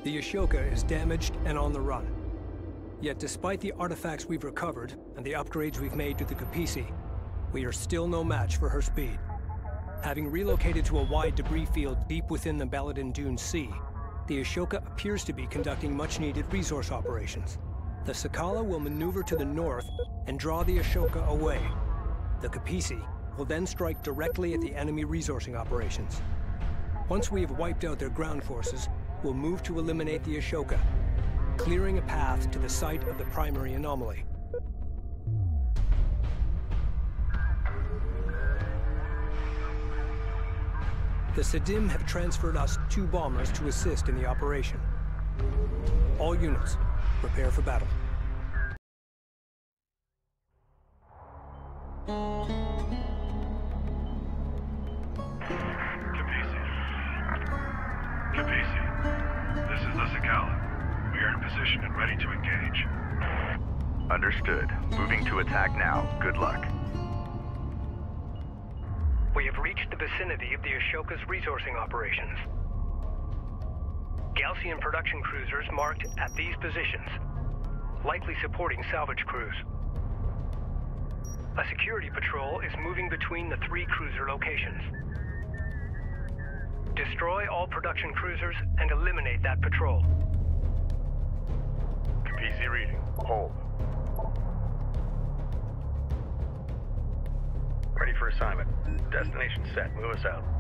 The Ashoka is damaged and on the run. Yet despite the artifacts we've recovered and the upgrades we've made to the Kapisi, we are still no match for her speed. Having relocated to a wide debris field deep within the Baladin Dune Sea, the Ashoka appears to be conducting much-needed resource operations. The Sakala will maneuver to the north and draw the Ashoka away. The Kapisi will then strike directly at the enemy resourcing operations. Once we have wiped out their ground forces, we'll move to eliminate the Ashoka, clearing a path to the site of the primary anomaly. The Sadim have transferred us 2 bombers to assist in the operation. All units, prepare for battle. Kapisi, this is the Sakala. We are in position and ready to engage. Understood. Moving to attack now. Good luck. We have reached the vicinity of the Ashoka's resourcing operations. Gaalsien production cruisers marked at these positions, likely supporting salvage crews. A security patrol is moving between the 3 cruiser locations. Destroy all production cruisers and eliminate that patrol. Kapisi reading. Hold. Ready for assignment. Destination set. Move us out.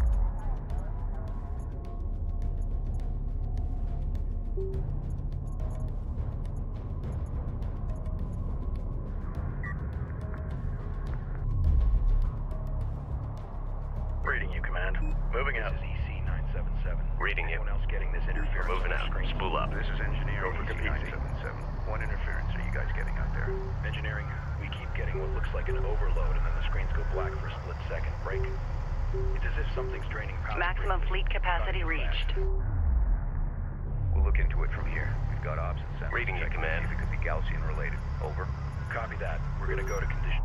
Reading you, Command. Moving out. This is EC-977. Reading you. Anyone else getting this interference? Moving out. Spool up. This is engineer Over EC-977. What interference are you guys getting out there? Engineering, we keep getting what looks like an overload, and then the screens go black for a split second. Break. It's as if something's draining power. Maximum fleet capacity reached. We'll look into it from here. We've got ops and sensors. Reading you, checking Command. to see if it could be Gaalsien related. Over. Copy that. We're gonna go to condition.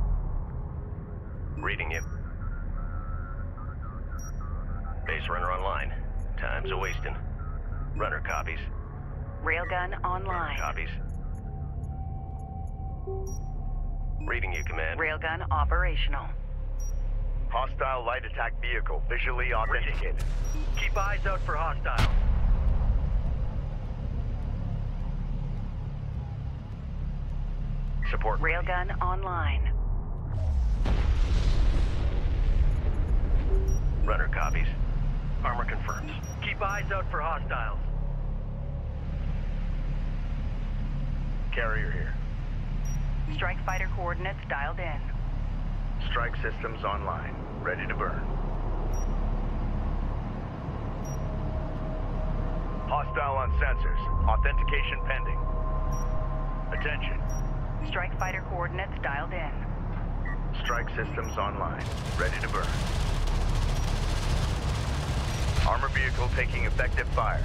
Reading you. Base runner online. Time's a-wasting. Runner copies. Railgun online. Copies. Reading you, Command. Railgun operational. Hostile light attack vehicle visually authenticated. Keep eyes out for hostiles. Support. Railgun online. Runner copies. Armor confirms. Keep eyes out for hostiles. Carrier here. Strike fighter coordinates dialed in. Strike systems online. Ready to burn. Hostile on sensors. Authentication pending. Attention. Strike fighter coordinates dialed in. Strike systems online. Ready to burn. Armor vehicle taking effective fire.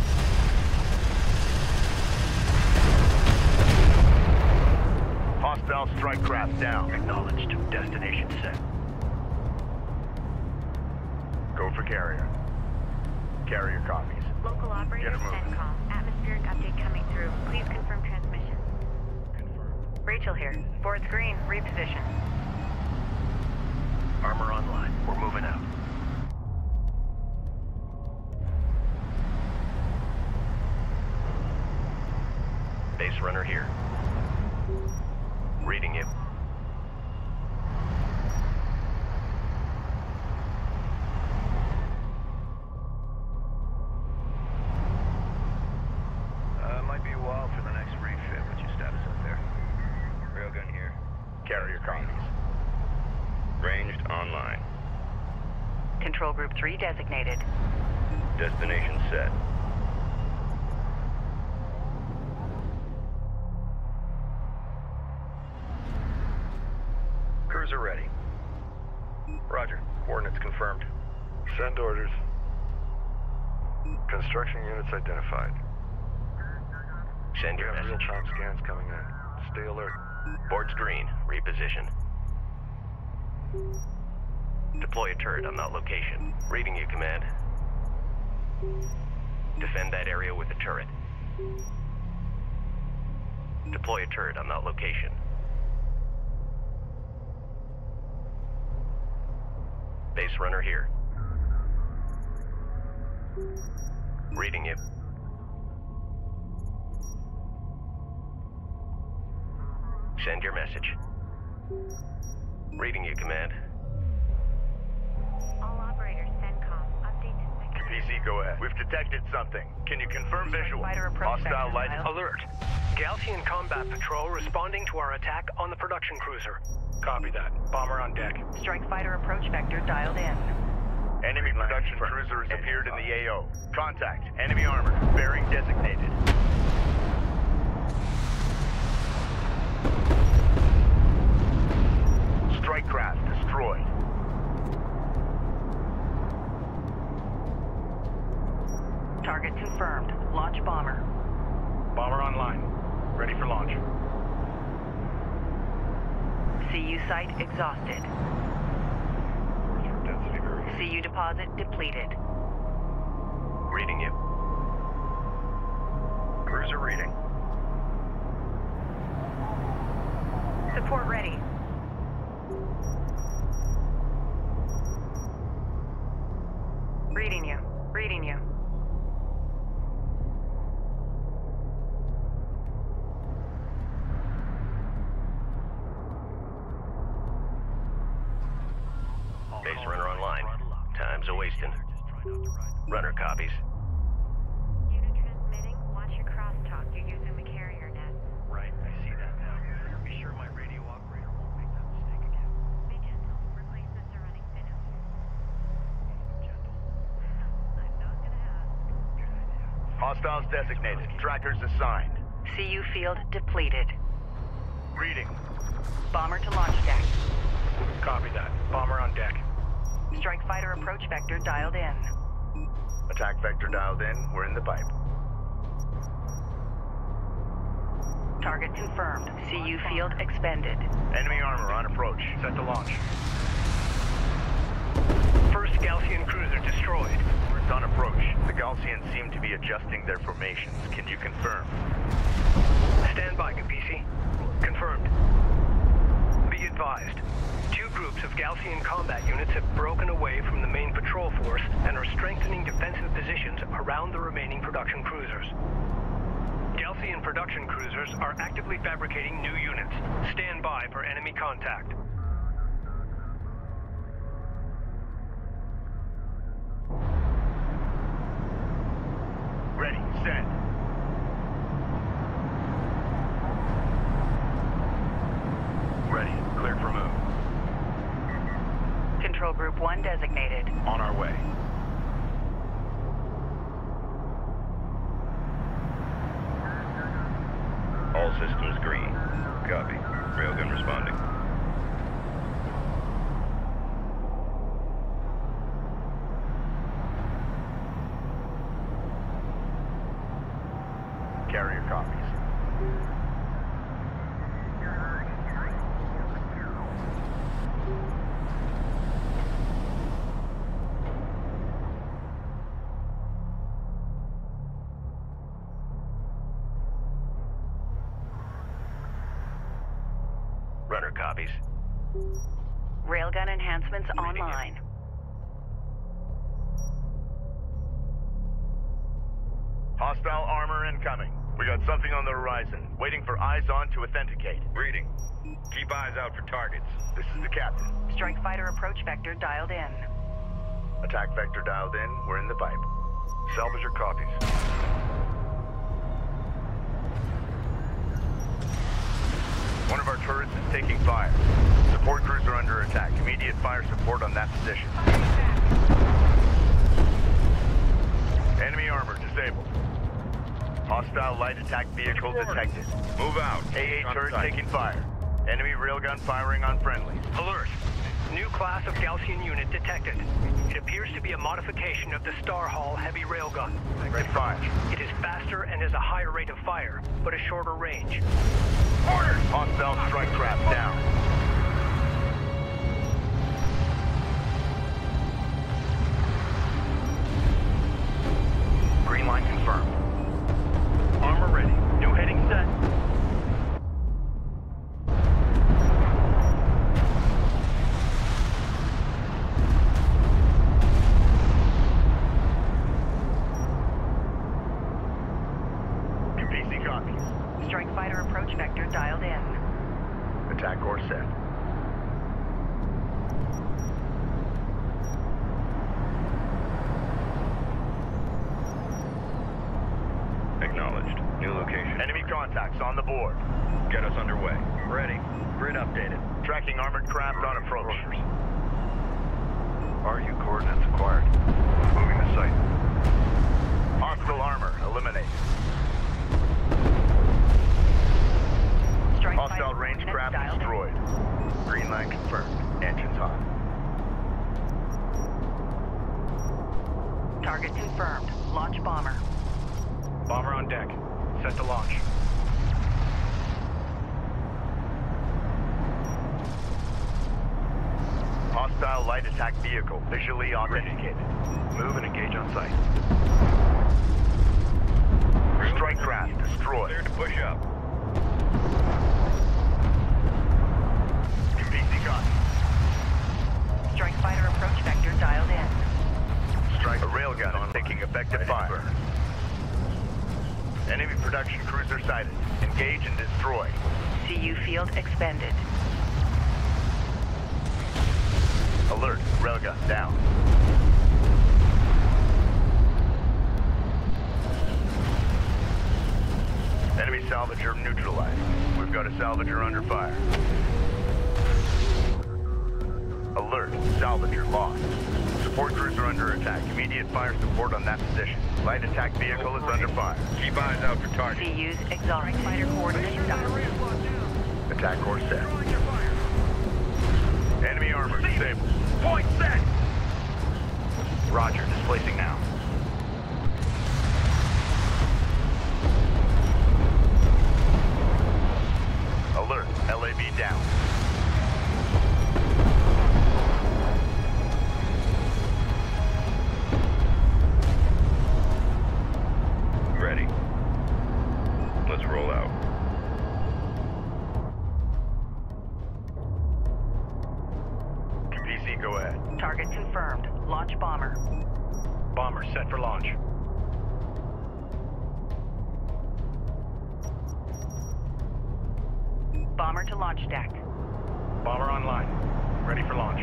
Hostile strike craft down. Acknowledged. Destination set. Go for carrier. Carrier copies. Local operator, Get 'em moving. CENTCOM. Atmospheric update coming through. Please confirm transmission. Confirmed. Rachel here. Board screen, reposition. Armor online. We're moving out. Base runner here. Reading you. Might be a while for the next refit. What's your status up there? Railgun here. Carrier copies. Ranged online. Control group 3 designated. Destination set. Cruiser ready. Roger. Coordinates confirmed. Send orders. Construction units identified. Send We your have message. real-time scans coming in. Stay alert. Board's green. Reposition. Deploy a turret on that location. Reading you, Command. Defend that area with a turret. Deploy a turret on that location. Base runner here. Reading you. Send your message. Reading you, Command. All operators, CENTCOM. Update to PC, go ahead. We've detected something. Can you confirm visual? Fighter approach Hostile vector light. dialed. Alert. Galcian combat patrol responding to our attack on the production cruiser. Copy that. Bomber on deck. Strike fighter approach vector dialed in. Enemy production cruiser has appeared in the AO. Contact. Enemy armor. Bearing designated. Strike craft destroyed. Target confirmed. Launch bomber. Bomber online. Ready for launch. CU site exhausted. Density very. CU deposit depleted. Reading you. Cruiser reading. Support ready. Reading you. Reading you. Base runner online. Time's a-wasting. Runner copies. Unit transmitting. Watch your crosstalk. You're using the carrier net. Right, I see that now. Be sure my radio operator won't make that mistake again. Be gentle. Replacements are running thin out here. Gentle. I'm not gonna ask. Good idea. Hostiles designated. Trackers assigned. CU field depleted. Reading. Bomber to launch deck. Copy that. Bomber on deck. Strike fighter approach vector dialed in. Attack vector dialed in. We're in the pipe. Target confirmed. CU field expended. Enemy armor on approach. Set to launch. First Galcian cruiser destroyed. It's on approach. The Galcians seem to be adjusting their formations. Can you confirm? Stand by, PC. Confirmed. Be advised. Two groups of Galcian combat units have broken away from the main patrol force and are strengthening defensive positions around the remaining production cruisers. Galcian production cruisers are actively fabricating new units. Stand by for enemy contact. Ready. Send. Ready. Cleared for move. Control group 1 designated. On our way. All systems green. Copy. Railgun responding. Carrier copies. Runner copies. Railgun enhancements online. Hostile armor incoming. We got something on the horizon. Waiting for eyes on to authenticate. Reading. Keep eyes out for targets. This is the captain. Strike fighter approach vector dialed in. Attack vector dialed in. We're in the pipe. Salvage your copies. One of our turrets is taking fire. Support crews are under attack. Immediate fire support on that position. Enemy armor disabled. Hostile light attack vehicle detected. Move out. AA turret taking fire. Enemy railgun firing on friendlies. Alert. New class of Galcian unit detected. It appears to be a modification of the Star Hall heavy railgun. Red fire. It is faster and has a higher rate of fire, but a shorter range. Orders! Hostile strike craft down. Green line vector dialed in. Attack course set. Acknowledged. New location. Enemy contacts on the board. Get us underway. Ready. Grid updated. Tracking armored craft on approach. RU coordinates acquired. Moving to site. Hostile armor eliminated. Strike Hostile fighter range coordinates craft dialed in. destroyed. Green line confirmed. Engines hot. Target confirmed. Launch bomber. Bomber on deck. Set to launch. Hostile light attack vehicle visually authenticated. Move and engage on site. Strike craft destroyed. Clear to push up. PC copy. Strike fighter approach vector dialed in. Strike a railgun on taking effective fire. Enemy production cruiser sighted. Engage and destroy. CU field expended. Alert. Railgun down. Enemy salvager neutralized. We've got a salvager under fire. Alert. Salvager lost. Support cruiser under attack. Immediate fire support on that position. Light attack vehicle is under fire. Keep eyes out for targets. CU's exhaust fighter coordinates dialed in. Attack course set. Enemy armor disabled. Point set! Roger. Displacing now. Alert. LAV down. Ready. Let's roll out. PC, go ahead. Target confirmed. Launch bomber. Bomber set for launch. Bomber to launch deck. Bomber online. Ready for launch.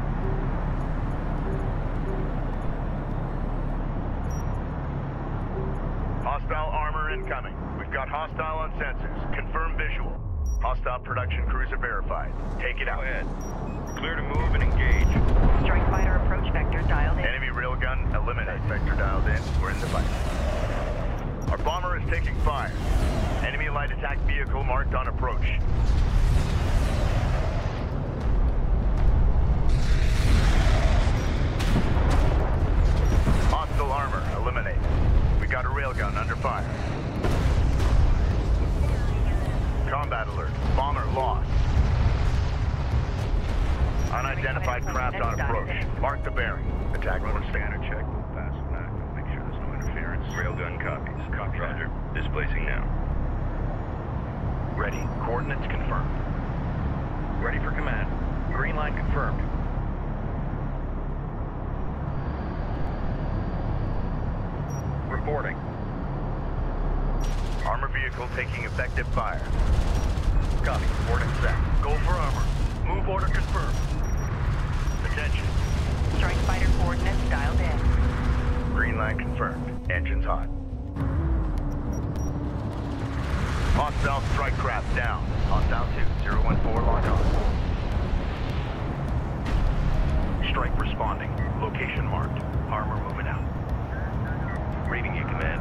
Hostile armor incoming. We've got hostile on sensors. Confirm visual. Hostile production cruiser verified. Take it Go out. ahead. Clear to move and engage. Strike fighter approach vector dialed in. Enemy railgun eliminate. Vector dialed in. We're in the fight. Our bomber is taking fire. Enemy light attack vehicle marked on approach. Hostile armor eliminated. We got a railgun under fire. Combat alert. Bomber lost. Unidentified craft on approach. Mark the bearing. Attack Run course a scanner check. Pass it back. Make sure there's no interference. Railgun copies. Copy. Roger. Displacing now. Ready. Coordinates confirmed. Ready for command. Green line confirmed. Reporting. Armor vehicle taking effective fire. Copy. Coordinates set. Go for armor. Move order confirmed. Attention. Strike fighter coordinates dialed in. Green line confirmed. Engines hot. Hostile strike craft down. Hostile 2, 014 lock on. Strike responding. Location marked. Armor moving out. Reading you, command.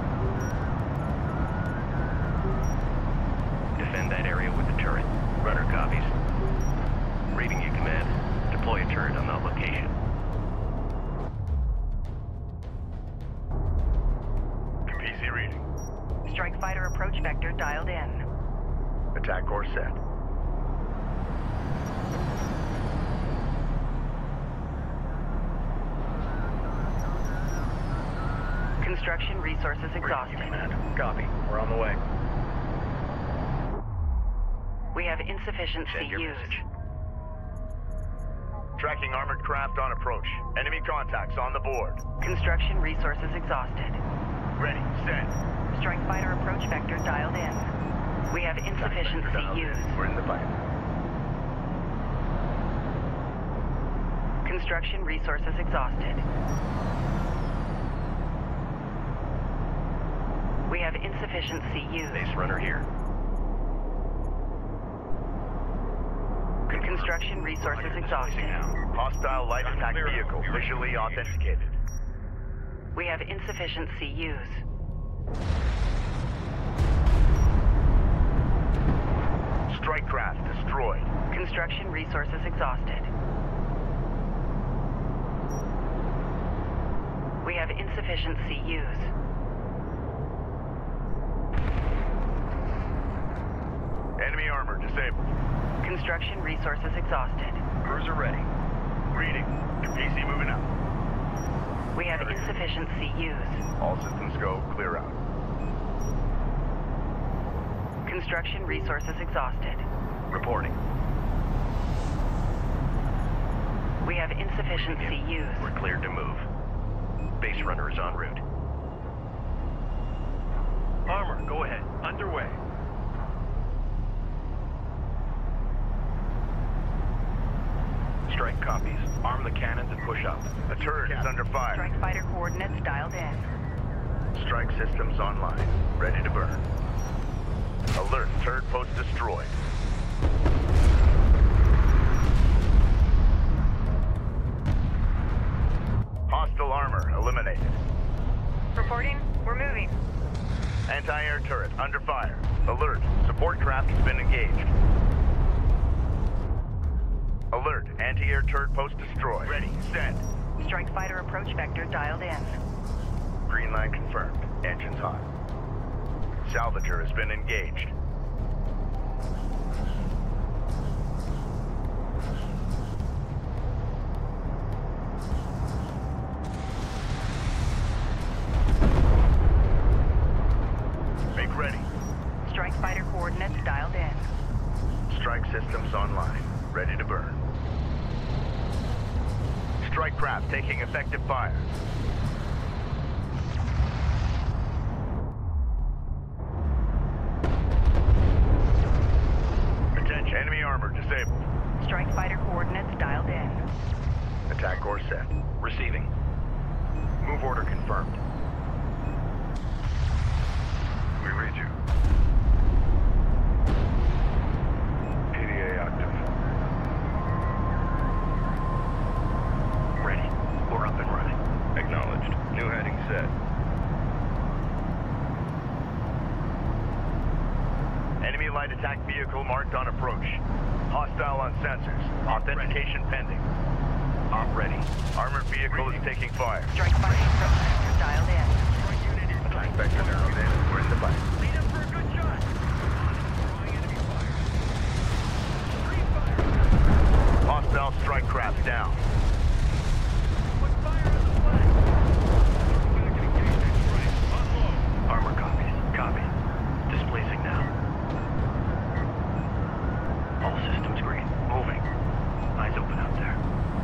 Defend that area with the turret. Runner copies. Reading you, command. Deploy a turret on that location. PC reading. Strike fighter approach vector dialed in. Attack course set. Construction resources exhausted. Copy. We're on the way. We have insufficient Send your CUs. message. Tracking armored craft on approach. Enemy contacts on the board. Construction resources exhausted. Ready. Send. Strike fighter approach vector dialed in. We have insufficient insufficient CUs. We're in the fight. Construction resources exhausted. We have insufficient CUs. Base runner here. Construction resources exhausted. Hostile light attack vehicle visually authenticated. We have insufficient CUs. Strike craft destroyed. Construction resources exhausted. We have insufficient CUs. Enemy armor disabled. Construction resources exhausted. Cruiser ready. Reading. PC moving out. We have insufficient CUs. All systems go. Clear out. Construction resources exhausted. Reporting. We have insufficient CUs. We're cleared to move. Base runner is en route. Armor, go ahead. Underway. Strike copies. Arm the cannons and push up. The turret is under fire. Strike fighter coordinates dialed in. Strike systems online. Ready to burn. Alert. Turret post destroyed. Hostile armor eliminated. Reporting. We're moving. Anti-air turret under fire. Alert. Support craft has been engaged. Alert. Anti-air turret post destroyed. Ready. Send. Strike fighter approach vector dialed in. Green line confirmed. Engines hot. Salvager has been engaged. Make ready. Strike fighter coordinates dialed in. Strike systems online. Ready to burn. Strike craft taking effective fire. Attention. Enemy armor disabled. Strike fighter coordinates dialed in. Attack course set. Receiving. Move order confirmed. We read you. PDA active. Ready. We're up and running. Acknowledged. New heading set. Enemy light attack vehicle marked on approach. Hostile on sensors. Authentication pending. Op ready. Armored vehicle is taking fire. Strike fighter approach vector dialed in. Attack vector narrowed in. We're in the fight. Lead up for a good shot. Hostile strike craft down. Put fire on the flag. Armor copies. Copy. Displacing now. All systems green. Moving. Eyes open out there.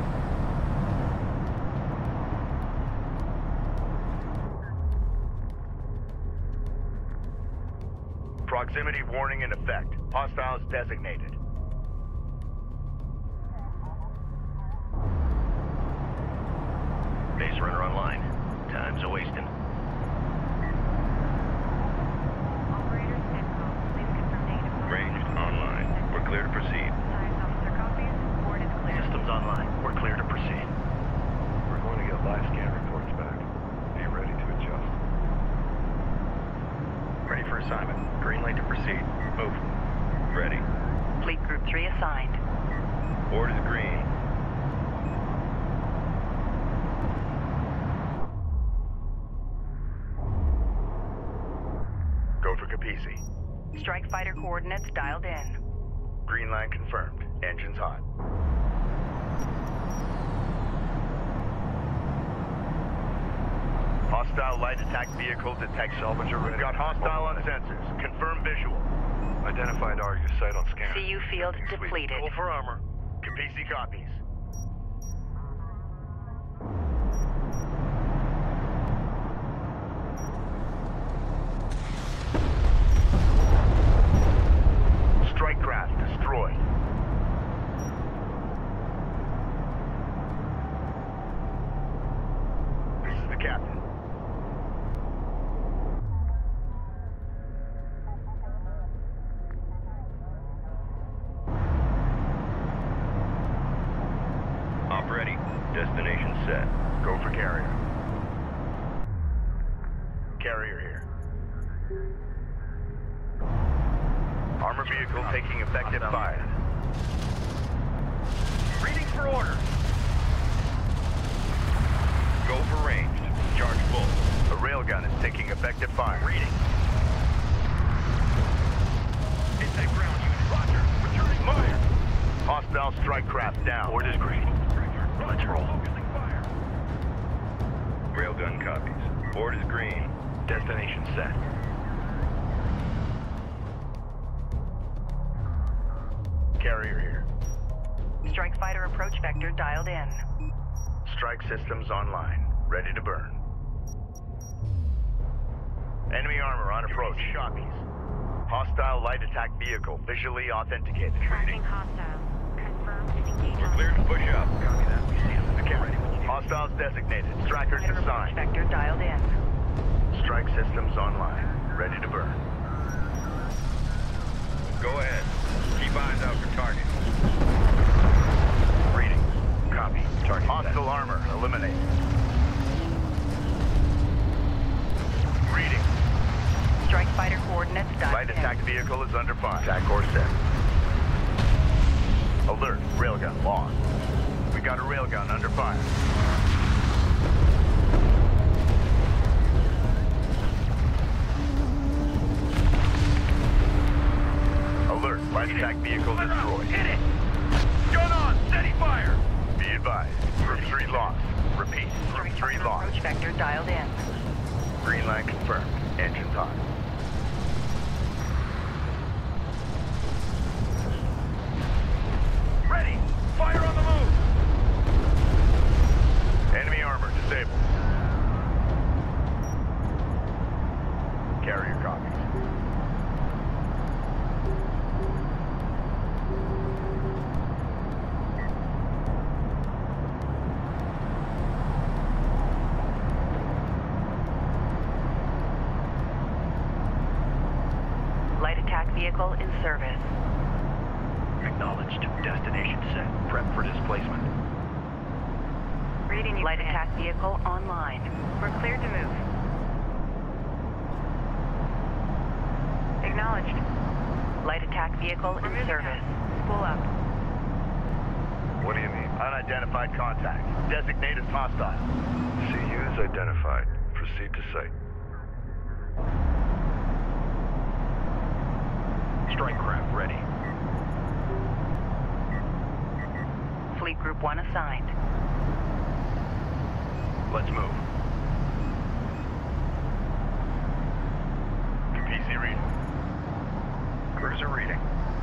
Proximity warning in effect. Hostiles designated. Base runner online. Time's a-wasting. Operator Sitcom. Please confirm negative. Ranged online. We're clear to proceed. Science officer copies. Board is clear. Systems online. We're clear to proceed. We're going to get live scan reports back. Be ready to adjust. Ready for assignment. Green light to proceed. Move. Ready. Fleet Group 3 assigned. Board is green. Go for Capisi. Strike fighter coordinates dialed in. Green line confirmed. Engines hot. Hostile light attack vehicle detected. Salvager ready. We've got hostile on sensors. Confirm visual. Identified Argus site on scanner. CU field depleted. Go for armor. Capisi copies. Destination set. Go for carrier. Carrier here. Armor vehicle taking effective fire. Reading for order. Go for ranged. Charge full. The railgun is taking effective fire. Reading. Inside ground unit. Roger. Returning fire. Hostile strike craft down. Board is green. Let's roll. Railgun copies. Board is green. Destination set. Carrier here. Strike fighter approach vector dialed in. Strike systems online. Ready to burn. Enemy armor on approach. Copies. Hostile light attack vehicle visually authenticated. Tracking hostile. Confirmed and engaged on Clear to push up. Copy that. We stand on the camera. Hostiles designated. Strikers Fighter approach assigned. vector dialed in. Strike systems online. Ready to burn. Go ahead. Keep eyes out for targets. Reading. Copy. Target Hostile armor eliminated. Reading. Strike fighter coordinates dialed Light in. attack vehicle is under fire. Attack course set. Alert. Railgun lost. We got a railgun under fire. Alert. Light attack vehicle destroyed. Hit it! Gun on! Steady fire! Be advised. Group 3 lost. Repeat. Group Strike 3 fighter lost. approach vector dialed in. Green line confirmed. Engines on. Ready! Fire on the move! Enemy armor disabled. Carrier copies. Light attack vehicle in service. Acknowledged. Destination set. Prep for displacement. Reading you. Light attack vehicle online. We're cleared to move. Acknowledged. Light attack vehicle We're in moving service. now. Spool up. What do you mean? Unidentified contact. Designated hostile. CU is identified. Proceed to site. Strike craft ready. Fleet Group 1 assigned. Let's move. PC reading. Cruiser reading.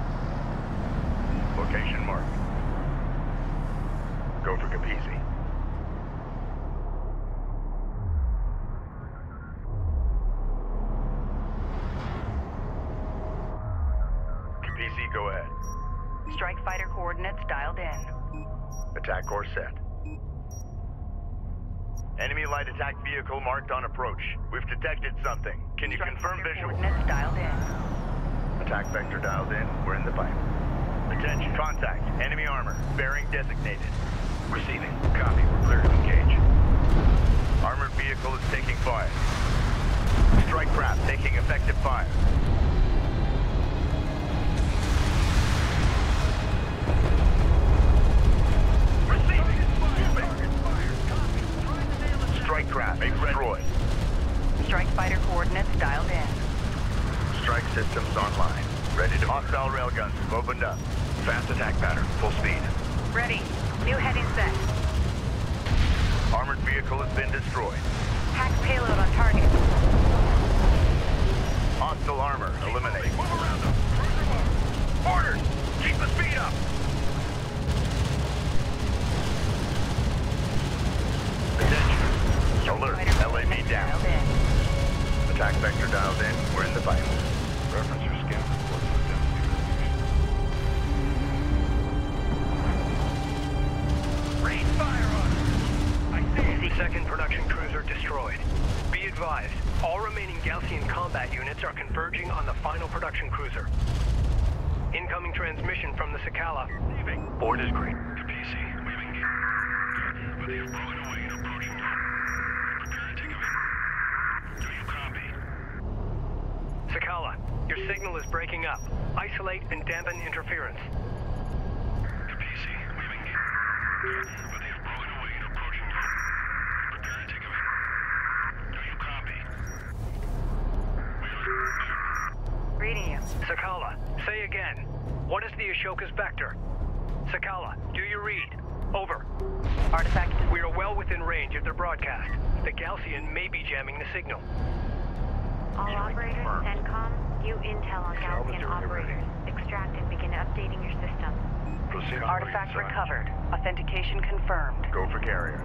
Location marked. Go for Capisi. Capisi, go ahead. Strike fighter coordinates dialed in. Attack course set. Enemy light attack vehicle marked on approach. We've detected something. Can you Strike confirm fighter visual? coordinates dialed in. Attack vector dialed in. We're in the fight. Attention. Contact. Enemy armor. Bearing designated. Receiving. Copy. We're clear to engage. Armored vehicle is taking fire. Strike craft taking effective fire. Receiving. Strike craft destroyed. Strike fighter coordinates dialed in. Strike systems online. Ready to hostile railguns have opened up. Fast attack pattern. Full speed. Ready. New heading set. Armored vehicle has been destroyed. Hack payload on target. Hostile armor eliminated. Move around them. Cruiser move. Orders. Keep the speed up. Attention. Alert. Fighter LAV coordinates down. dialed in. Attack vector dialed in. We're in the fight. Reference your scan report for Rain fire on us. I see. Second production cruiser destroyed. Be advised, all remaining Gaussian combat units are converging on the final production cruiser. Incoming transmission from the Sakala. Board is green. PC. We've engaged. but they have broken away and approaching you. Prepare to take evade. Do you copy? Sakala, your signal is breaking up. Isolate and dampen interference. Capisi, we've engaged, but they have broken away and approaching you. Prepare to take evade. Do you copy? Reading you. Sakala, say again. What is the Ashoka's vector? Sakala, do you read? Over. Artifact. We are well within range of their broadcast. The Galcian may be jamming the signal. All operators, CENTCOM, view intel on Galcian operators. Extract and begin updating your system. Proceed. Artifact recovered. Authentication confirmed. Go for carrier.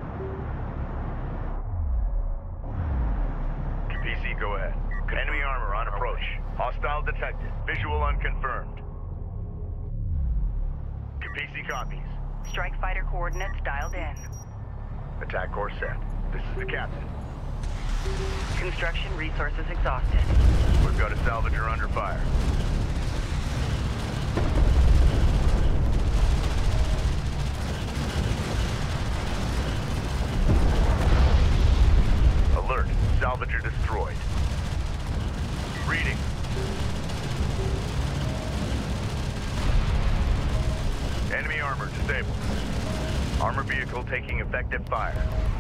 PC, go ahead. Enemy armor on approach. Hostile detected. Visual unconfirmed. PC copies. Strike fighter coordinates dialed in. Attack course set. This is the captain. Construction resources exhausted. We've got a salvager under fire. Alert. Salvager destroyed. Reading. Enemy armor disabled. Armor vehicle taking effective fire.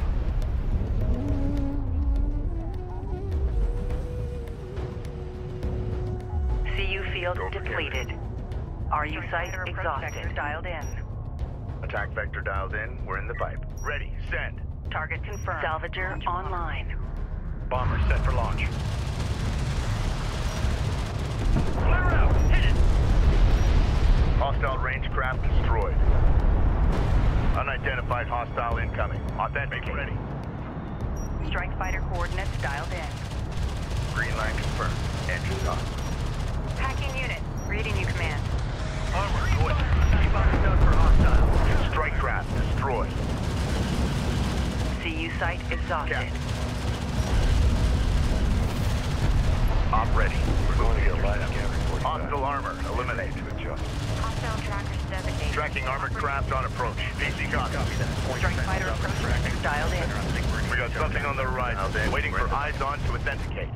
CU field Go for depleted. RU site exhausted. Dialed in. Attack vector dialed in. We're in the pipe. Ready. Send. Target confirmed. Salvager online. Bomber set for launch. Flare out! Hit it! Hostile range craft destroyed. Unidentified hostile incoming. Authenticate. Ready. Strike fighter coordinates dialed in. Green line confirmed. Engines on. Hacking unit. Reading you, command. Armor, go ahead. Keep eyes out for hostile. Strike craft destroyed. CU site exhausted. Captain. Op ready. We're going to get light up. Hostile armor. Eliminate. Hostile trackers designated. Tracking armored craft on approach. PC copy. Strike fighter approach dialed in. We got something on the horizon. Waiting for eyes on to authenticate.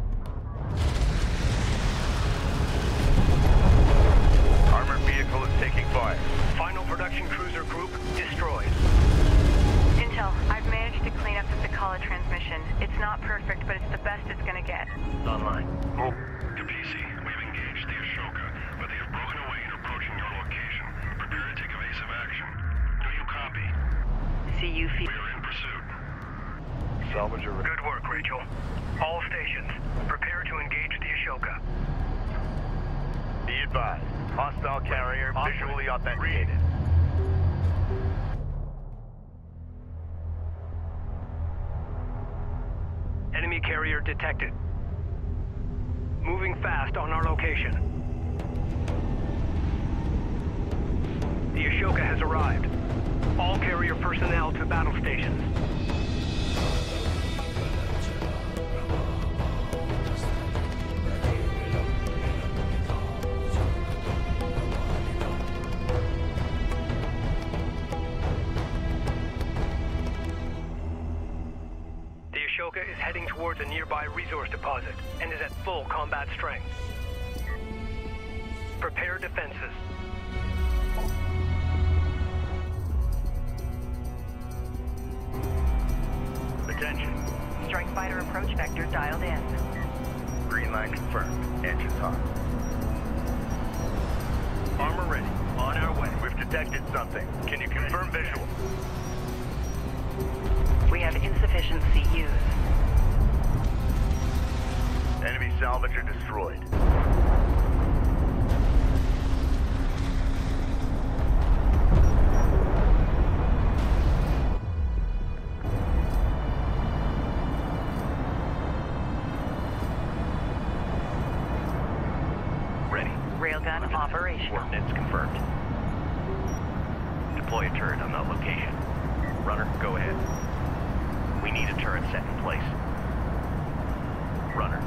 Armored vehicle is taking fire. Final production cruiser group destroyed. Intel, I've managed to clean up the Sakala transmission. It's not perfect, but it's the best it's gonna get. It's online. Capisi, we've engaged the Ashoka, but they have broken away and approaching your location. Prepare to take evasive action. Do you copy? CU We field. are in pursuit. Salvager. Good work, Rachel. All stations, prepare to engage the Ashoka. Be advised. Hostile carrier visually authenticated. Enemy carrier detected. Moving fast on our location. The Ashoka has arrived. All carrier personnel to battle stations. The Ashoka is heading towards a nearby resource deposit and is at full combat strength. Prepare defenses. Attention. Strike fighter approach vector dialed in. Green line confirmed. Engines on. Armor ready. On our way. We've detected something. Can you confirm visual? We have insufficient CUs. Enemy salvager destroyed. Ready. Railgun operational. Coordinates confirmed. Deploy a turret on that location. Runner, go ahead. We need a turret set in place. Runner.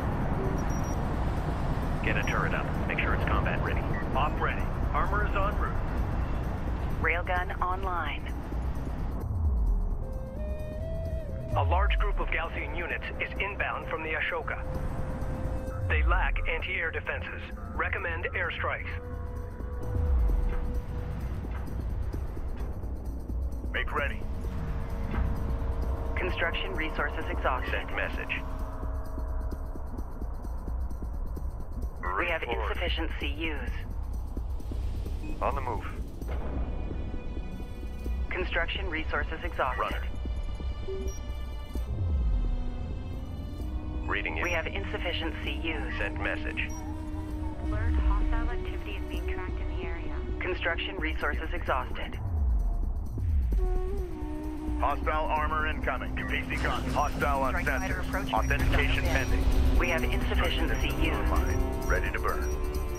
Get a turret up. Make sure it's combat ready. Op ready. Armor is en route. Railgun online. of Gaalsien units is inbound from the Ashoka. They lack anti-air defenses. Recommend airstrikes. Make ready. Construction resources exhausted. Send message. We have insufficient CUs. On the move. Construction resources exhausted. Runner. Reading you. We have insufficient CUs. Send message. Alert, hostile activity is being tracked in the area. Construction resources exhausted. Hostile armor incoming. PC con. Hostile on Strike fighter sensors. approaching. Authentication Dialed in. pending. We have insufficient CUs. Online. Ready to burn.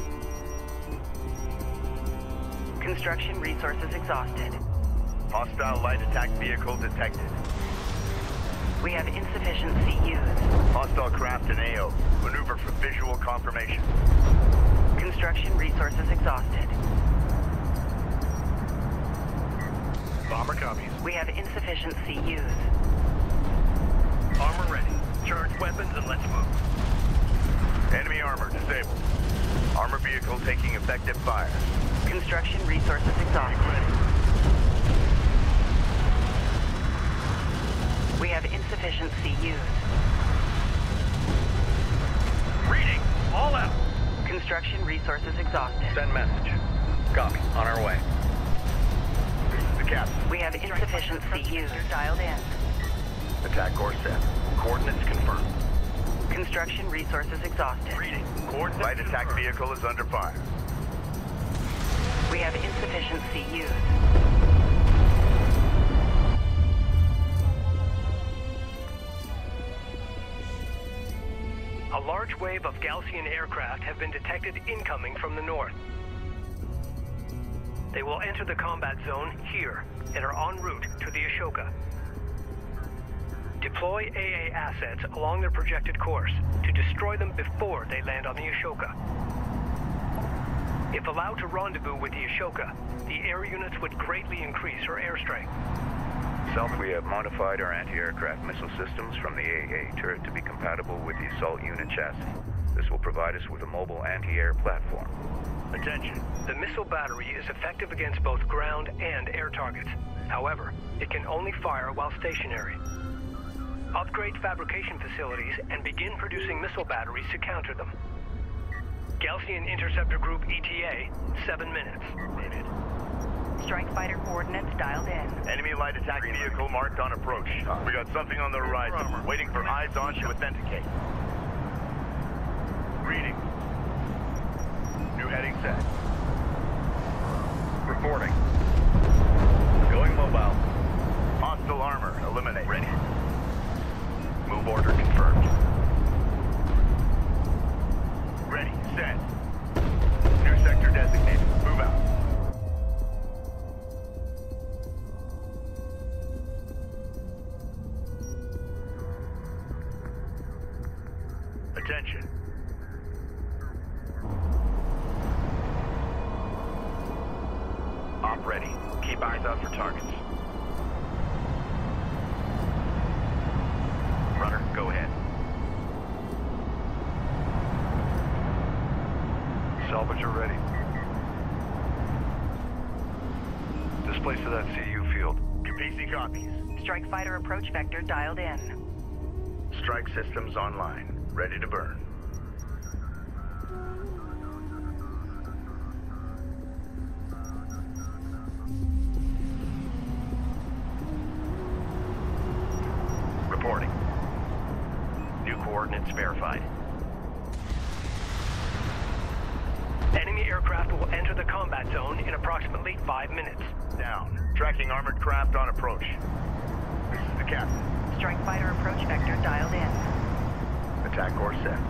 Construction resources exhausted. Hostile light attack vehicle detected. We have insufficient CUs. Hostile craft in AO. Maneuver for visual confirmation. Construction resources exhausted. Bomber copies. We have insufficient CUs. Armor ready. Charge weapons and let's move. Enemy armor disabled. Armor vehicle taking effective fire. Construction resources exhausted. We have insufficient CUs. Reading. All out. Construction resources exhausted. Send message. Copy. On our way. This is the captain. We have insufficient CUs. Dialed in. Attack course set. Coordinates confirmed. Construction resources exhausted. Reading. Coordinates Light attack confirmed. vehicle is under fire. We have insufficient CUs. A large wave of Gaalsien aircraft have been detected incoming from the north. They will enter the combat zone here and are en route to the Ashoka. Deploy AA assets along their projected course to destroy them before they land on the Ashoka. If allowed to rendezvous with the Ashoka, the air units would greatly increase her airstrike. Self, we have modified our anti-aircraft missile systems from the AA turret to be compatible with the assault unit chassis. This will provide us with a mobile anti-air platform. Attention. The missile battery is effective against both ground and air targets. However, it can only fire while stationary. Upgrade fabrication facilities and begin producing missile batteries to counter them. Gaalsien Interceptor Group ETA, 7 minutes. Strike fighter coordinates dialed in. Enemy light attack vehicle marked on approach. We got something on the horizon. Waiting for eyes on to authenticate. Reading. New heading set. Reporting. Going mobile. Hostile armor eliminate. Ready. Move order confirmed. Ready. Set. New sector designated. Move out. Attention. Op ready. Keep eyes out for targets. Runner, go ahead. Salvager ready. Displace to that CU field. PC copies. Strike fighter approach vector dialed in. Strike systems online. Ready to burn. Reporting. New coordinates verified. Enemy aircraft will enter the combat zone in approximately 5 minutes. Down. Tracking armored craft on approach. This is the captain. Strike fighter approach vector dialed in. Attack course set.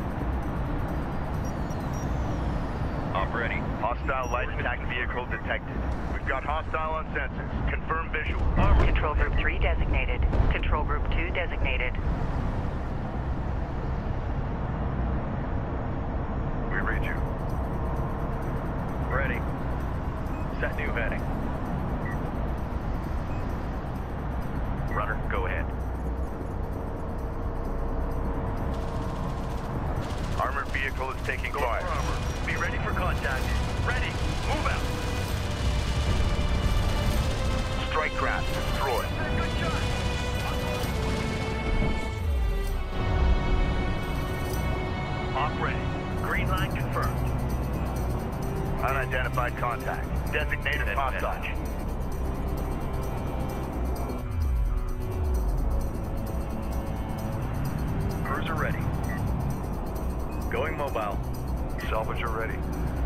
Op ready. Hostile light attack vehicle detected. We've got hostile on sensors. Confirm visual. Control group 3 designated. Control group 2 designated. We read you. Ready. Set new heading. Runner, go ahead. strike craft destroyed. Op ready. Green line confirmed. Unidentified contact. Designated hostile. Cruiser ready. Going mobile. Salvager ready.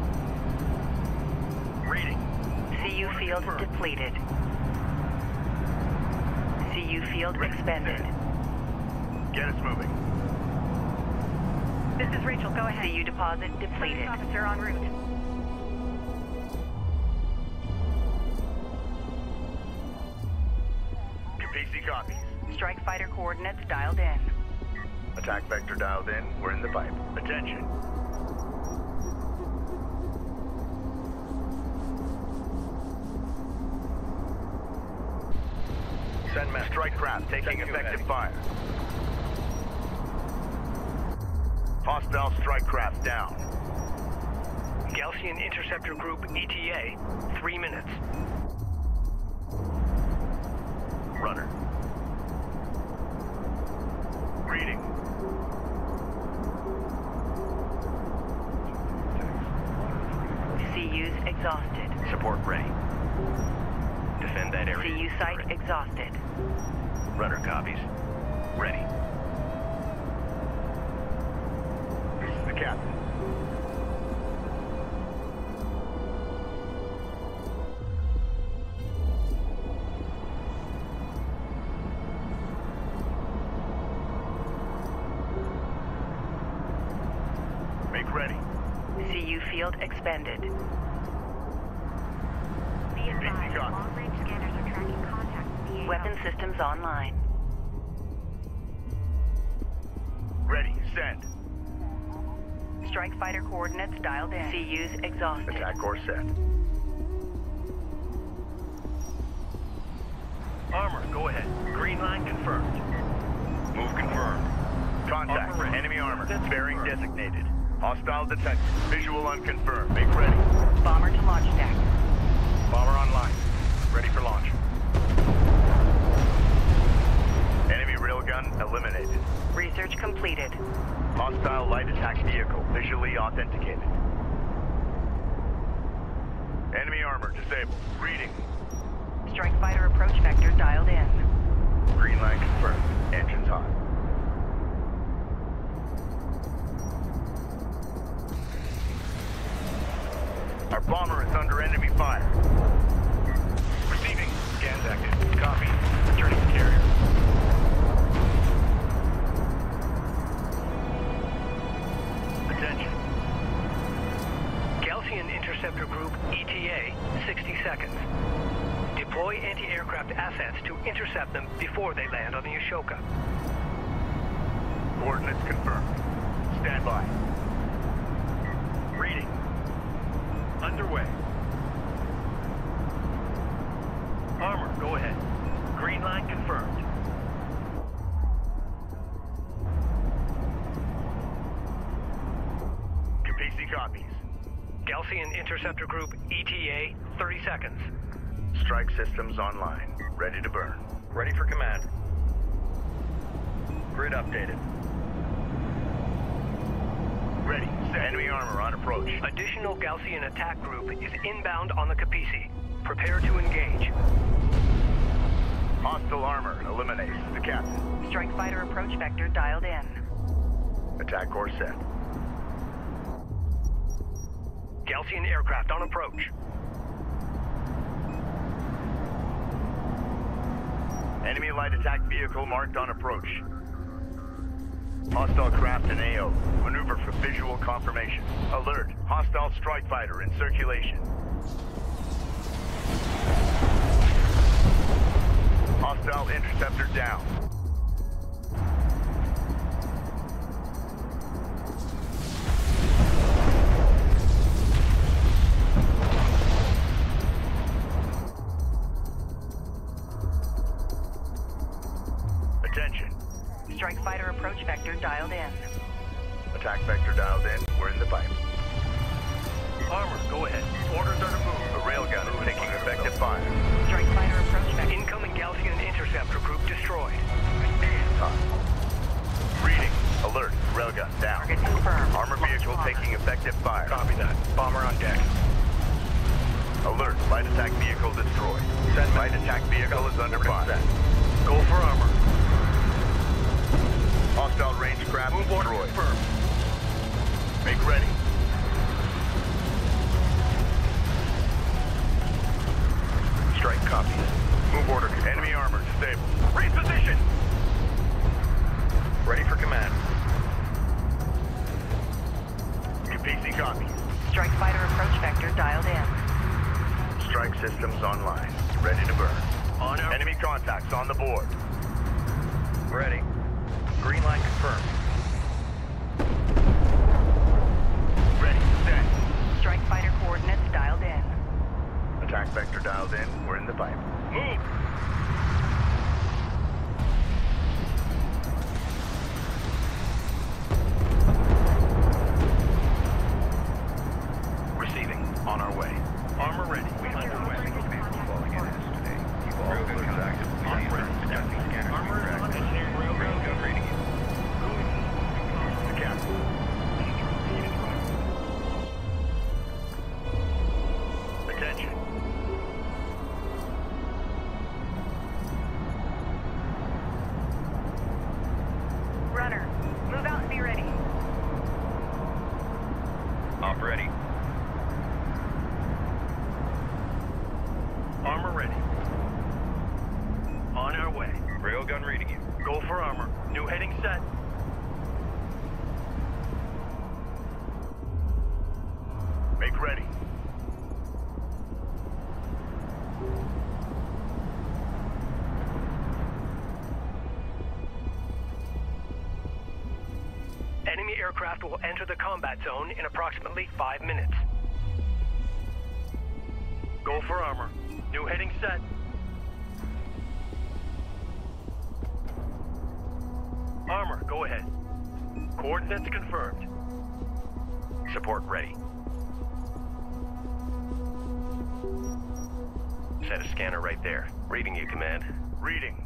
Reading. CU field depleted. CU field expended. Get us moving. This is Rachel, go ahead. CU deposit depleted. Officer en route. PC copies. Strike fighter coordinates dialed in. Attack vector dialed in. We're in the pipe. Attention. Send message. Strike craft taking effective fire. Hostile strike craft down. Gaussian Interceptor Group ETA, 3 minutes. Runner. Reading. CU's exhausted. Support ready. Defend that area. CU site exhausted. Runner copies. Ready. This is the captain. Make ready. CU field expended. Be advised, long-range scanners are tracking contact with the AO. Weapon systems online. Ready. Send. Strike fighter coordinates dialed in. CU's exhausted. Attack course set. Armor, go ahead. Green line confirmed. Move confirmed. Contact. Armor enemy armor. Bearing designated. Hostile detected. Visual unconfirmed. Make ready. Bomber to launch deck. Bomber online. Ready for launch. Enemy railgun eliminated. Research completed. Hostile light attack vehicle visually authenticated. Enemy armor disabled. Reading. Strike fighter approach vector dialed in. Green line confirmed. Engines hot. Our bomber is under enemy fire. Receiving. Scans active. Copy. Returning to carrier. Attention. Gaussian Interceptor Group ETA, 60 seconds. Deploy anti-aircraft assets to intercept them before they land on the Ashoka. Coordinates confirmed. Stand by. Reading. Underway. Armor, go ahead. Green line confirmed. Capisi copies. Gaussian Interceptor Group ETA, 30 seconds. Strike systems online. Ready to burn. Ready for command. Grid updated. Ready. Enemy armor on approach. Additional Gaussian attack group is inbound on the Capisi. Prepare to engage. Hostile armor eliminated. The captain. Strike fighter approach vector dialed in. Attack course set. Gaussian aircraft on approach. Enemy light attack vehicle marked on approach. Hostile craft in AO. Maneuver for visual confirmation. Alert. Hostile strike fighter in circulation. Hostile interceptor down. Attention. Strike fighter approach vector dialed in. Attack vector dialed in. We're in the pipe. Armor, go ahead. Orders are to move. The railgun is taking effective fire. Strike fighter approach vector attack vehicle is under fire. Go for armor. Hostile range craft destroyed. Make ready. Strike copies. Move order. Enemy armor disabled. Reposition! Ready for command. UPC copies. Strike fighter approach vector dialed in. Strike systems online. Ready to burn. On our enemy contacts on the board. Ready. Green line confirmed. Ready. Set. Strike fighter coordinates dialed in. Attack vector dialed in. We're in the pipe. Move! Receiving. On our way. Armor ready. We underway. Falling in is today. You've all been active. Armor Railgun reading you. The captain. Attention. Runner, move out and be ready. Op ready. Armor ready. On our way. Railgun reading you. Go for armor. New heading set. Make ready. Enemy aircraft will enter the combat zone in approximately 5 minutes. Go for armor. New heading set. Armor, go ahead. Coordinates confirmed. Support ready. Set a scanner right there. Reading you, Command. Reading.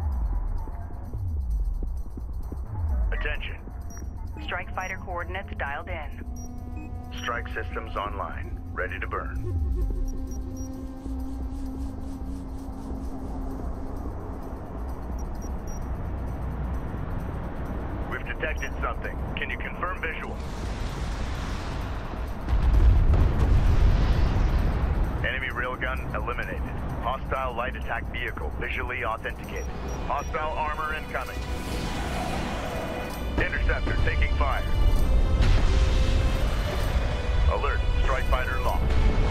Attention. Strike fighter coordinates dialed in. Strike systems online. Ready to burn. We've detected something. Can you confirm visual? Enemy railgun eliminated. Hostile light attack vehicle visually authenticated. Hostile armor incoming. Interceptor taking fire. Alert, strike fighter lost.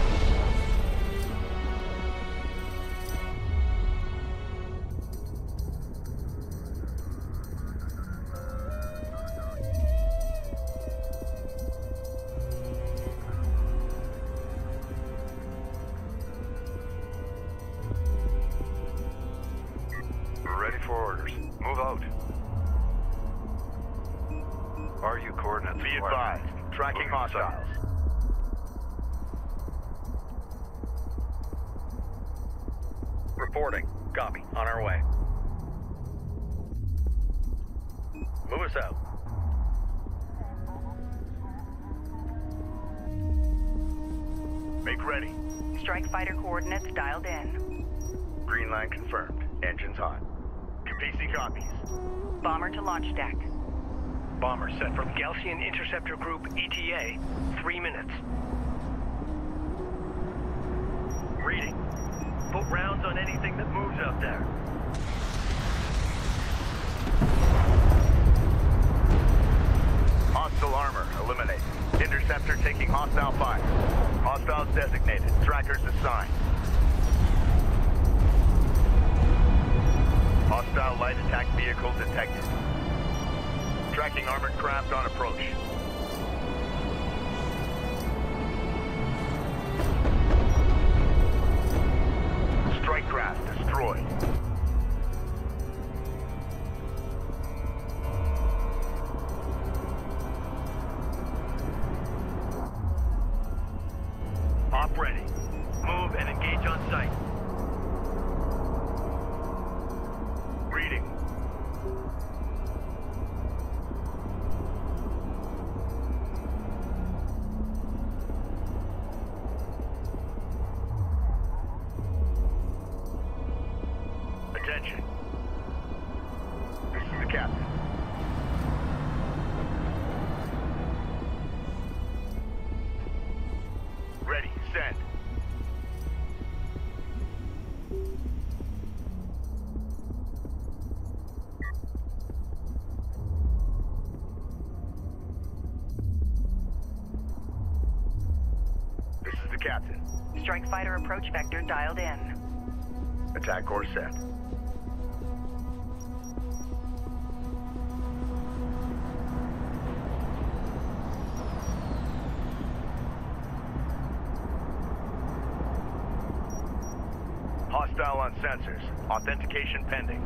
Ready for orders. Move out. RU coordinates. Be advised. Tracking hostiles. Reporting. Copy. On our way. Move us out. Make ready. Strike fighter coordinates dialed in. Green line confirmed. Engines hot. UPC copies. Bomber to launch deck. Bomber set from Gaussian Interceptor Group ETA, 3 minutes. Reading. Put rounds on anything that moves out there. Hostile armor eliminated. Interceptor taking hostile fire. Hostiles designated. Trackers assigned. Hostile light attack vehicle detected. Tracking armored craft on approach. Strike craft destroyed. Op ready. Move and engage on sight. Reading. Attention. This is the captain. Ready, send. This is the captain. Strike fighter approach vector dialed in. Attack course set. Hostile on sensors. Authentication pending.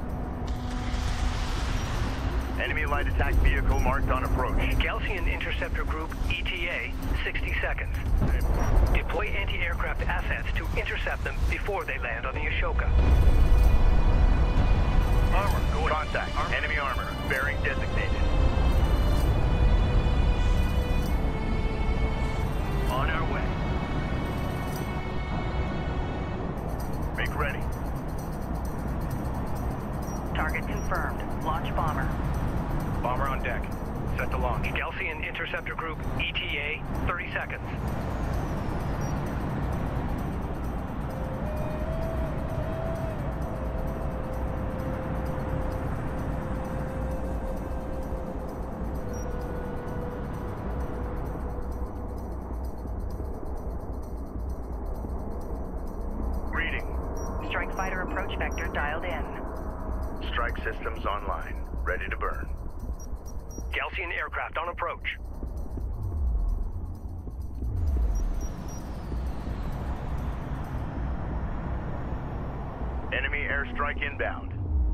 Enemy light attack vehicle marked on approach. Galcian Interceptor Group, ETA, 60 seconds. Deploy anti-aircraft assets to intercept them before they land on the Ashoka. Armor, go contact. Enemy armor. Bearing designated. On our way. Make ready. Target confirmed. Launch bomber. Bomber on deck. Set to launch. Galcian Interceptor Group, ETA, 30 seconds. Reading. Strike fighter approach vector dialed in. Strike systems online. Ready to burn. Galcian aircraft on approach. Enemy airstrike inbound.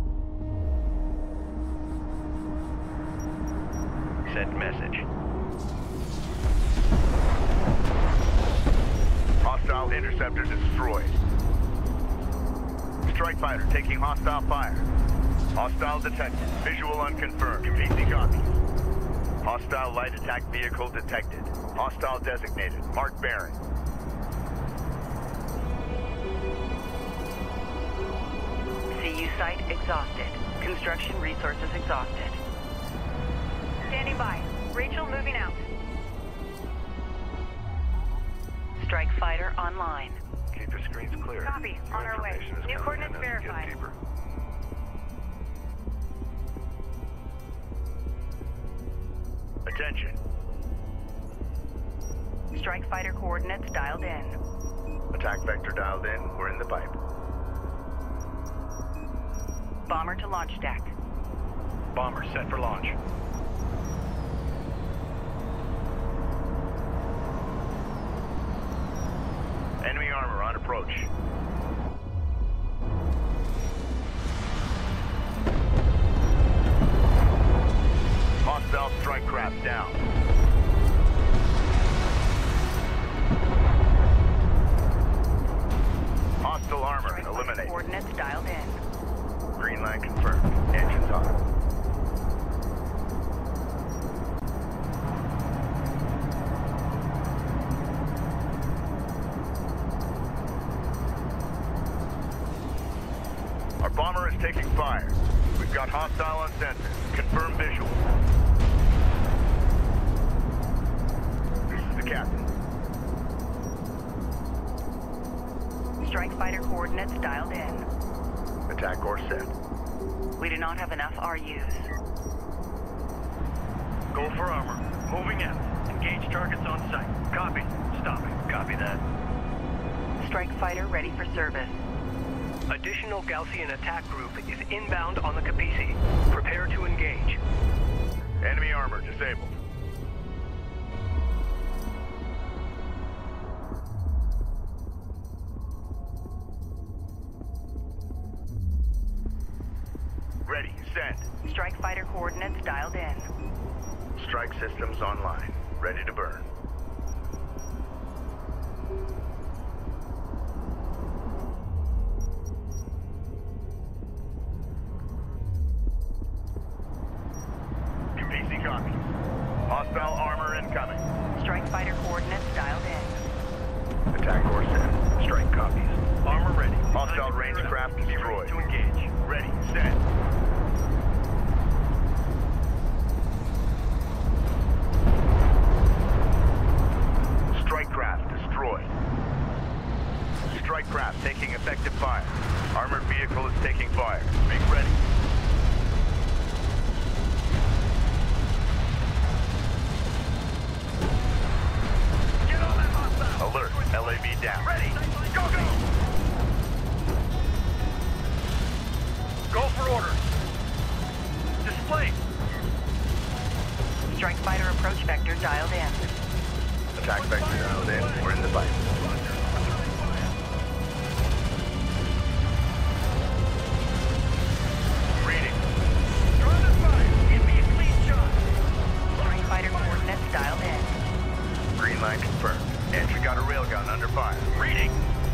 Send message. Hostile interceptor destroyed. Strike fighter taking hostile fire. Hostile detected. Visual unconfirmed. PC copies. Hostile light attack vehicle detected. Hostile designated. Mark bearing. CU site exhausted. Construction resources exhausted. Standing by. Rachel moving out. Strike fighter online. Keep your screens clear. Copy. On our way. New coordinates verified. Attention. Strike fighter coordinates dialed in. Attack vector dialed in. We're in the pipe. Bomber to launch deck. Bomber set for launch. Enemy armor on approach. Hostile strike craft down. Hostile armor Strike fighter eliminated. coordinates dialed in. Green line confirmed. Engines on. Our bomber is taking fire. We've got hostile on sensors. Confirm visual. This is the captain. Strike fighter coordinates dialed in. Attack course set. We do not have enough RUs. Go for armor. Moving in. Engage targets on site. Copy. Stopping. Copy that. Strike fighter ready for service. Additional Galcian attack group is inbound on the Capisi. Prepare to engage. Enemy armor disabled. Ready, send. Strike fighter coordinates dialed in. Strike systems online. Ready to burn. PC copy. Hostile armor incoming. Strike fighter coordinates dialed in. Attack course set. Strike copies. Armor ready. Hostile range craft destroyed. To engage. Ready, set. Strike craft destroyed. Strike craft taking effective fire. Armored vehicle is taking fire. Make ready. Get on that hostile! Alert, LAV down. Ready, go, go! Go for orders. Display. Strike fighter approach vector dialed in. Attack vector dialed in. We're in the fight. Reading. Draw the fire. Give me a clean shot. Strike fighter coordinates dialed in. Green line confirmed. Entry got a railgun under fire. Reading.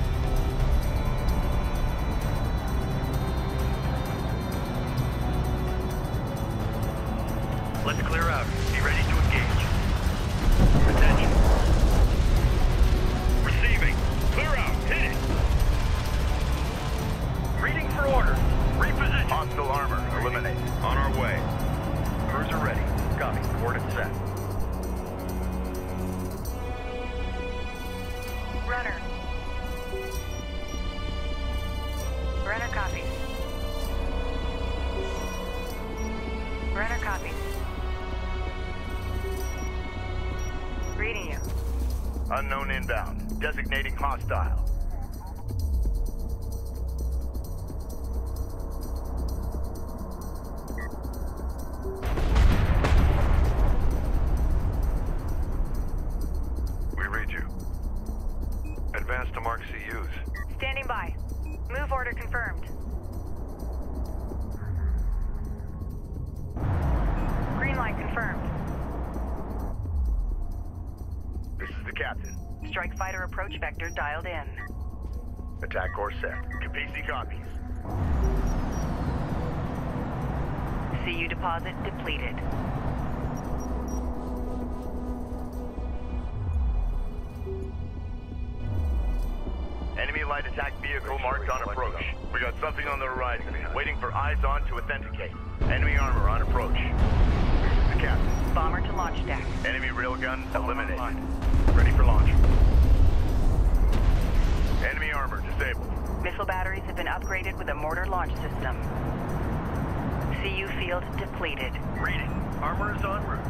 Let's clear out. Be ready to engage. Attention. Receiving. Clear out. Hit it. Reading for orders. Reposition. Hostile armor. Eliminate. On our way. Cruiser ready. Copy. Coordinates set. Runner. Runner copies. Runner copies. Reading you. Unknown inbound. Designating hostile. We read you. Advance to mark CUs. Standing by. Move order confirmed. Green light confirmed. This is the captain. Strike fighter approach vector dialed in. Attack course set. Capisi copies. CU deposit depleted. Enemy light attack vehicle marked on approach. We got something on the horizon. Waiting for eyes on to authenticate. Enemy armor on approach. This is the captain. Bomber to launch deck. Enemy railgun eliminated. Ready for launch. Enemy armor disabled. Missile batteries have been upgraded with a mortar launch system. CU field depleted. Reading. Armor is en route.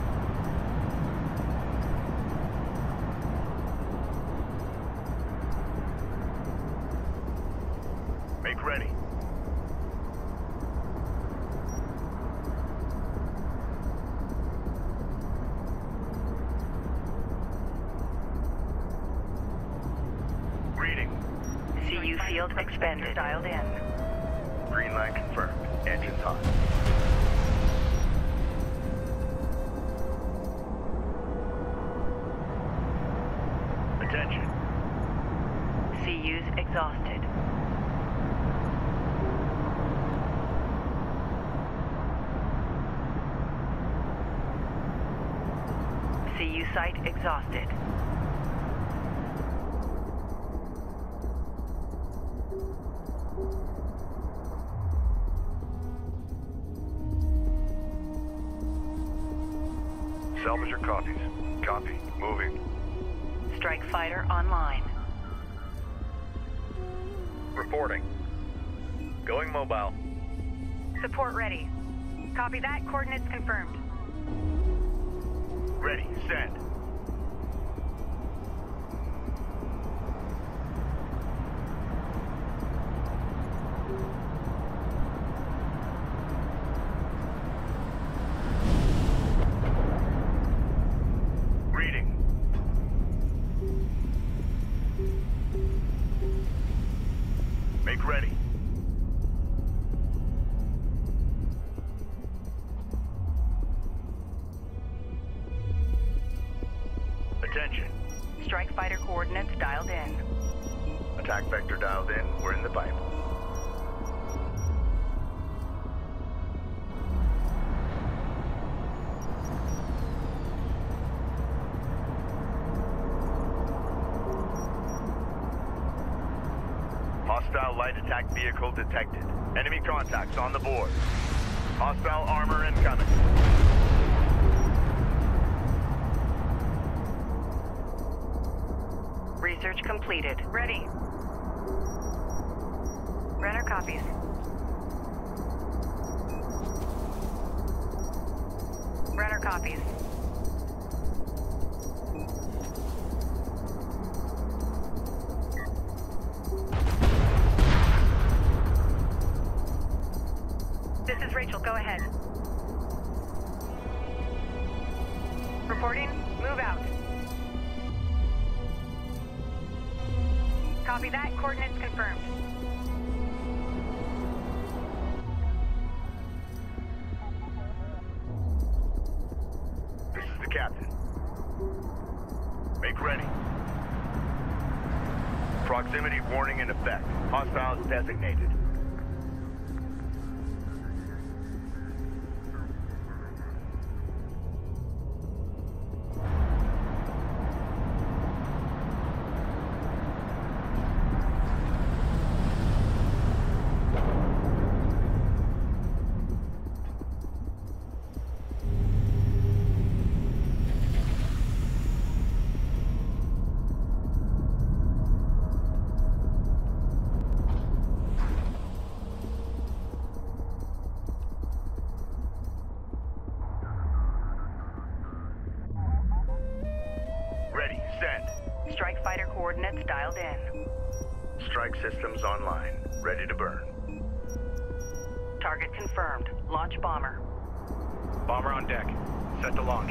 Make ready. Reading. CU field expended. Dialed in. Green line confirmed. Engines on. Attention. CU's exhausted. CU site exhausted. Salvage your copies. Copy. Moving. Strike fighter online. Reporting. Going mobile. Support ready. Copy that. Coordinates confirmed. Ready. Send. Reading. Make ready. Attention. Strike fighter coordinates dialed in. Attack vector dialed in. We're in the pipe. Hostile light attack vehicle detected. Enemy contacts on the board. Hostile armor incoming. Research completed. Ready. Runner copies. Runner copies. This is Rachel. Go ahead. Reporting. Move out. Copy that. Coordinates confirmed. This is the captain. Make ready. Proximity warning in effect. Hostiles designated. Ready, send. Strike fighter coordinates dialed in. Strike systems online. Ready to burn. Target confirmed. Launch bomber. Bomber on deck. Set to launch.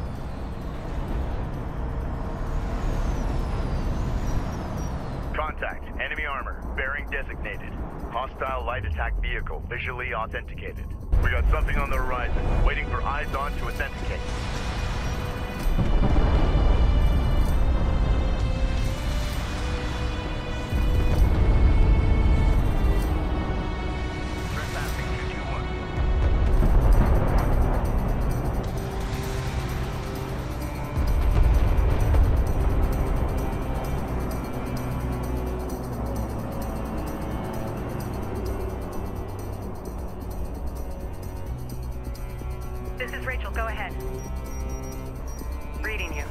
Contact. Enemy armor. Bearing designated. Hostile light attack vehicle visually authenticated. We got something on the horizon. Waiting for eyes on to authenticate. Trespassing 221. This is Rachel. Go ahead. Reading you.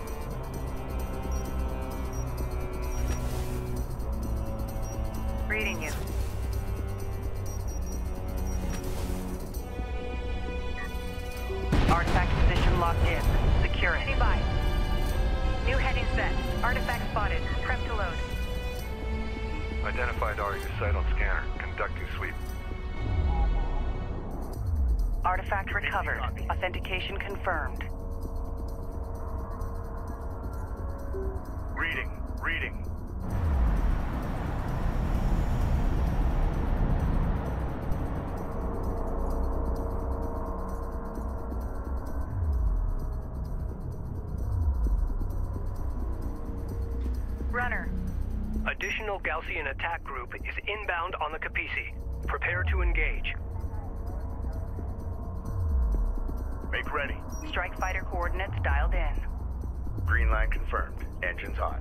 Reading you. Artifact position locked in. Secure it. Standing by. New heading set. Artifact spotted. Prep to load. Identified Aria's site on scanner. Conducting sweep. Artifact recovered. Authentication confirmed. Reading. Reading. Runner. Additional Gaussian attack group is inbound on the Capisi. Prepare to engage. Make ready. Strike fighter coordinates dialed in. Green line confirmed. Engines hot.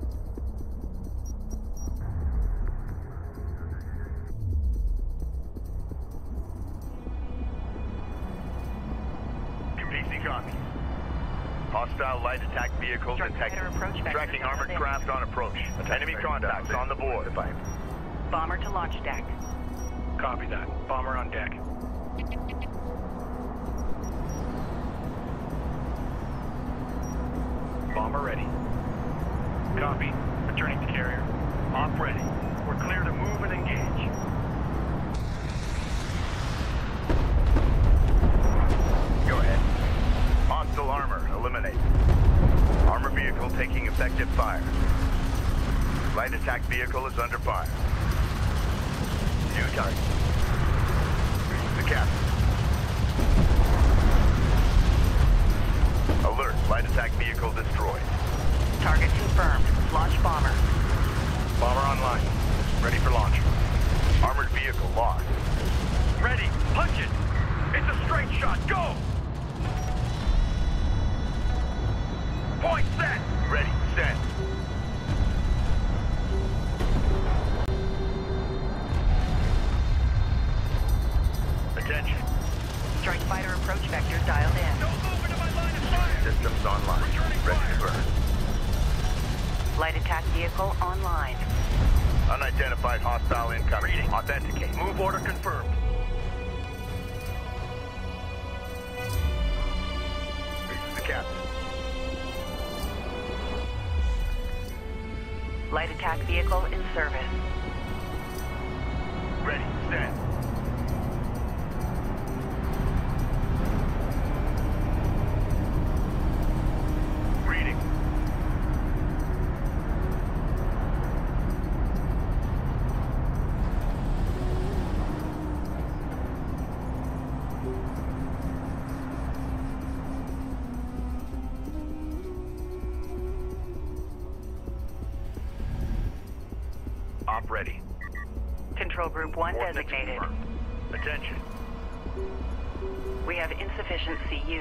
Capisi copies. Hostile light attack vehicle Strike detected. fighter approach vector Tracking dialed armored in. craft on approach. Enemy contacts on the board. Bomber to launch deck. Copy that. Bomber on deck. Bomber ready. Copy. Returning to carrier. Op ready. We're clear to move and engage. Go ahead. Hostile armor eliminated. Armor vehicle taking effective fire. Light attack vehicle is under fire. New target. The captain. Alert. Light attack vehicle destroyed. Target confirmed. Launch bomber. Bomber online. Ready for launch. Armored vehicle lost. Ready. Punch it. It's a straight shot. Go. Point set. Ready. Send. online. Unidentified hostile incoming. Reading. Authenticate. Move order confirmed. This is the captain. Light attack vehicle in service. Ready. Stand. Reading. Op ready. Control Group 1 designated. Attention. We have insufficient CUs.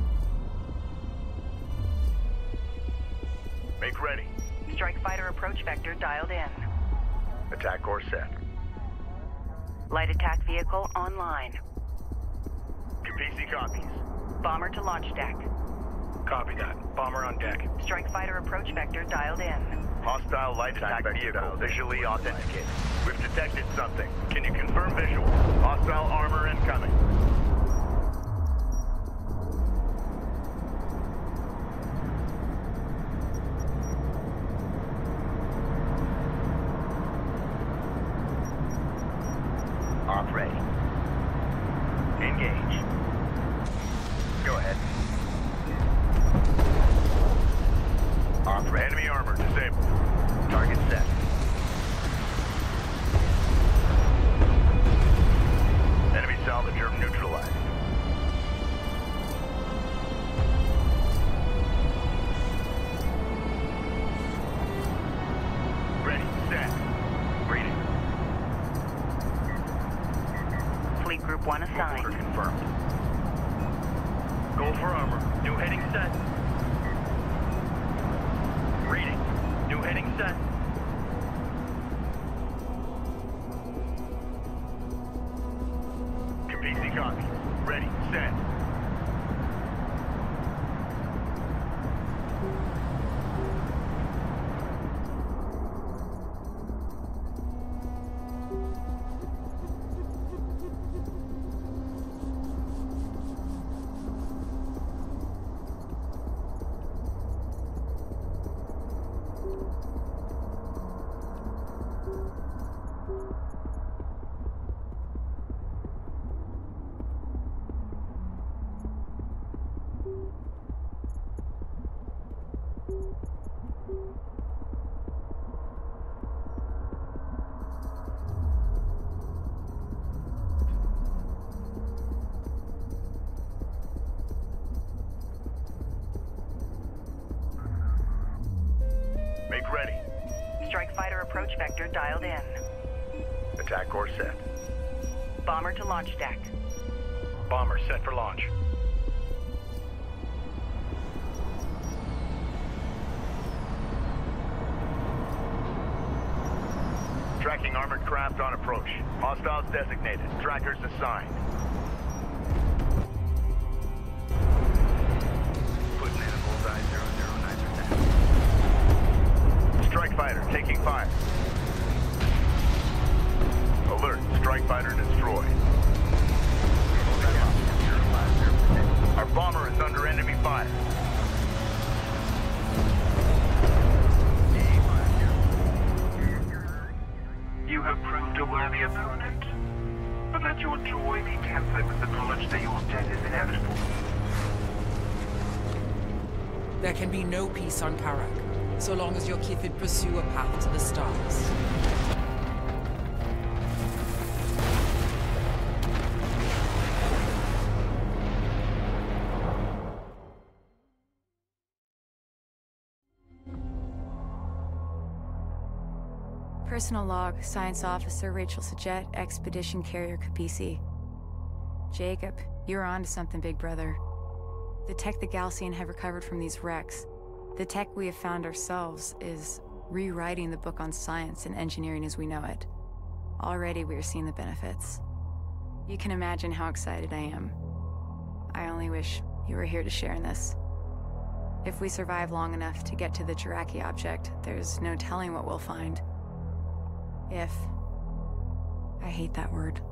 Make ready. Strike fighter approach vector dialed in. Attack course set. Light attack vehicle online. Capisi copies. Bomber to launch deck. Copy that. Bomber on deck. Strike fighter approach vector dialed in. Hostile light attack vehicle visually authenticated. We've detected something. Can you confirm visual? Hostile armor incoming. Op ready. Engage. Go ahead. Op ready. Enemy armor disabled. Target set. Enemy salvager neutralized. Ready. Set. Reading. Fleet Group 1 assigned. Order confirmed. Goal for armor. New heading set. Reading. New heading set. Capisi copy. Ready. Send. Make ready. Strike fighter approach vector dialed in. Attack course set. Bomber to launch deck. Bomber set for launch. Tracking armored craft on approach. Hostiles designated. Trackers assigned. Putting in a bullseye 009%. Strike fighter taking fire. Alert. Strike fighter destroyed. Our bomber is under enemy fire. You have proved a worthy opponent, but let your joy be tempered with the knowledge that your death is inevitable. There can be no peace on Karak, so long as your Kithid pursue a path to the stars. Personal log, Science Officer Rachel Sajet, Expedition Carrier Capisi. Jacob, you're on to something, big brother. The tech the Galcian have recovered from these wrecks, the tech we have found ourselves, is rewriting the book on science and engineering as we know it. Already we are seeing the benefits. You can imagine how excited I am. I only wish you were here to share in this. If we survive long enough to get to the Jiraki object, there's no telling what we'll find. If. I hate that word.